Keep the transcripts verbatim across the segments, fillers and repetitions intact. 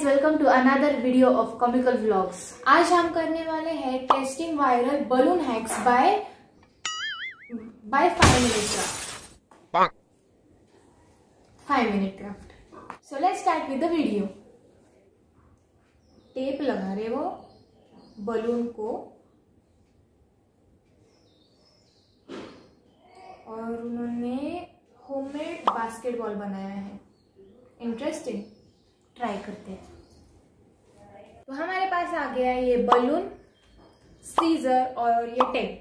Welcome to another video of comical vlogs. आज हम करने वाले हैं testing viral balloon hacks by by five minute craft five minute craft so let's start with the video. Tape लगा रहे वो balloon को और उन्होंने होममेड बास्केटबॉल बनाया है। इंटरेस्टिंग, ट्राई करते हैं। तो हमारे पास आ गया है ये बलून, सीजर और ये टेप।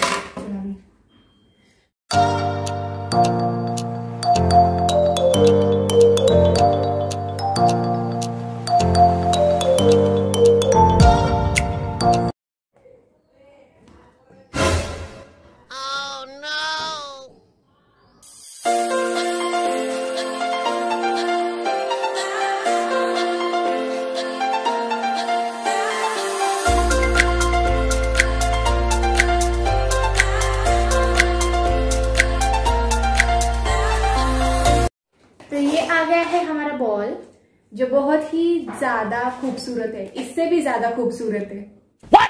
तो ये आ गया है हमारा बॉल, जो बहुत ही ज्यादा खूबसूरत है, इससे भी ज्यादा खूबसूरत है। What?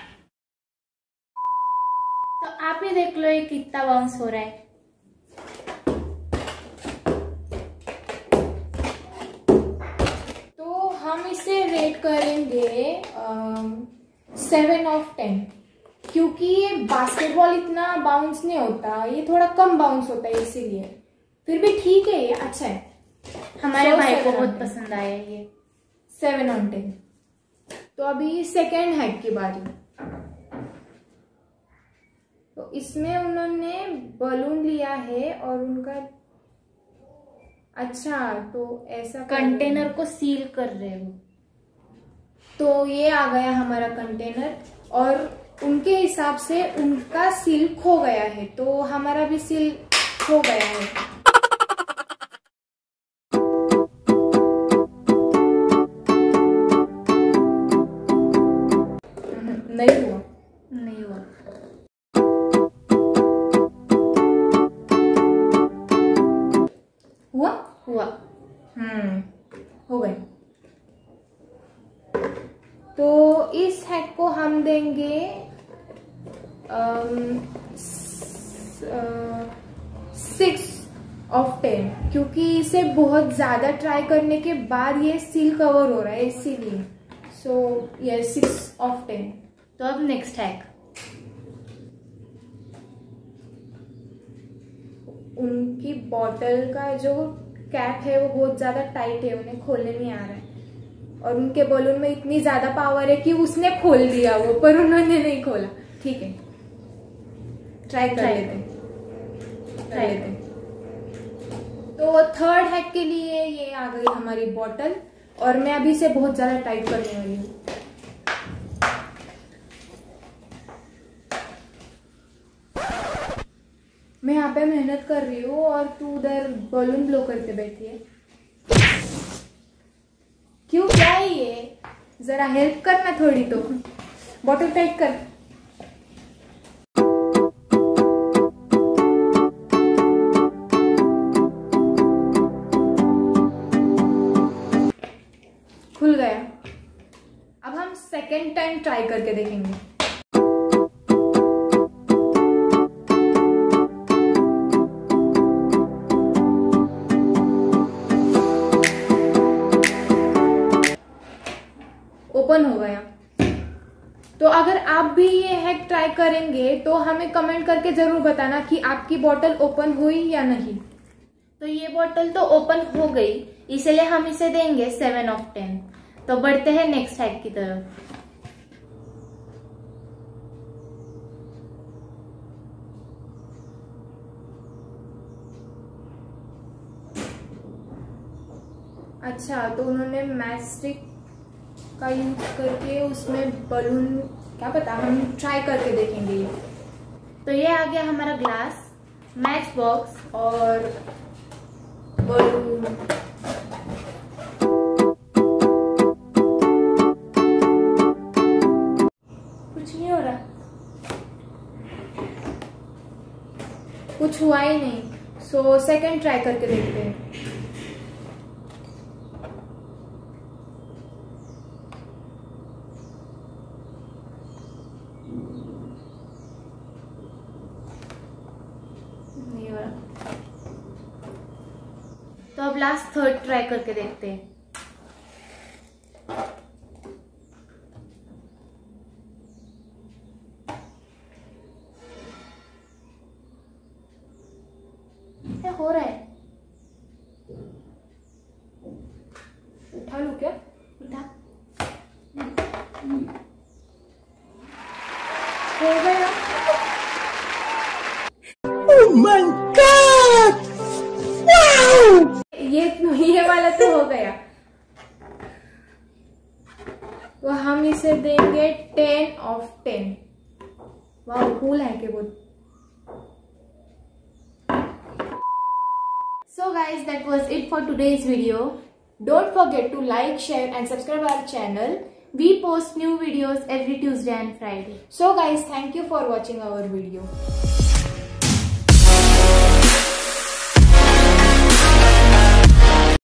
तो आप ही देख लो ये कितना बाउंस हो रहा है। तो हम इसे रेट करेंगे सेवन ऑफ टेन, क्योंकि ये बास्केटबॉल इतना बाउंस नहीं होता, ये थोड़ा कम बाउंस होता है, इसीलिए। फिर भी ठीक है, ये अच्छा है। हमारे so, भाई को बहुत पसंद आया ये। Seven on ten. तो अभी सेकेंड हैक की बारी। तो इसमें उन्होंने बलून लिया है और उनका अच्छा तो ऐसा कंटेनर को सील कर रहे हो। तो ये आ गया हमारा कंटेनर और उनके हिसाब से उनका सील खो गया है, तो हमारा भी सील खो गया है। नहीं हुआ नहीं हुआ हुआ हुआ हम्म हो गए। तो इस हैक को हम देंगे सिक्स ऑफ टेन, क्योंकि इसे बहुत ज्यादा ट्राई करने के बाद ये सील कवर हो रहा है, इसीलिए। सो ये सिक्स ऑफ टेन। तो अब नेक्स्ट हैक। उनकी बॉटल का जो कैप है वो बहुत ज्यादा टाइट है, उन्हें खोलने नहीं आ रहा है। और उनके बलून में इतनी ज्यादा पावर है कि उसने खोल दिया वो, पर उन्होंने नहीं खोला। ठीक है, ट्राई कर लेते ट्राई लेते तो थर्ड हैक के लिए ये आ गई हमारी बॉटल, और मैं अभी इसे बहुत ज्यादा टाइट करने वाली हूँ। मैं यहाँ पे मेहनत कर रही हूँ और तू उधर बलून ब्लो करके बैठी है। क्यों, क्या है ये? जरा हेल्प करना थोड़ी तो। बॉटल टाइट कर। खुल गया। अब हम सेकेंड टाइम ट्राई करके देखेंगे। ओपन हो गया। तो अगर आप भी ये हैक ट्राई करेंगे तो हमें कमेंट करके जरूर बताना कि आपकी बोतल ओपन हुई या नहीं। तो ये बोतल तो ओपन हो गई, इसलिए हम इसे देंगे सेवन ऑफ टेन। तो बढ़ते हैं नेक्स्ट हैक की तरफ। अच्छा, तो उन्होंने मैच स्टिक का यूज करके उसमें बलून, क्या पता, हम ट्राई करके देखेंगे। तो ये आ गया हमारा ग्लास, मैच बॉक्स और बलून। कुछ नहीं हो रहा, कुछ हुआ ही नहीं। सो सेकंड ट्राई करके देखते हैं। अब लास्ट थर्ड ट्राई करके देखते हैं। क्या हो रहा है? उठा लूं क्या? उठा। हो गया। Oh my God! Wow! ये ये वाला तो हो गया। तो हम इसे देंगे टेन ऑफ टेन। वाह, कूल है कि वो। So guys, that was it for today's video. Don't forget to like, share and subscribe our channel. We post new videos every Tuesday and Friday. So guys, thank you for watching our video.